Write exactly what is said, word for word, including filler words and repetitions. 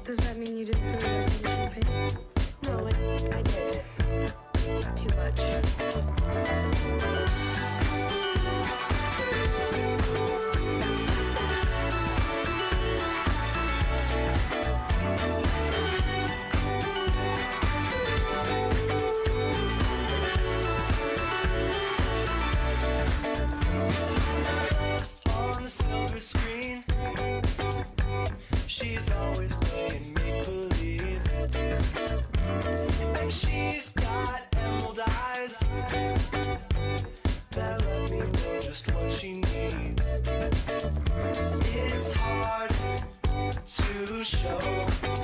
Does that mean you didn't really like the champagne? No, I, I did. Too much. On the silver screen, she's always playing make-believe, and she's got emerald eyes that let me know just what she needs. It's hard to show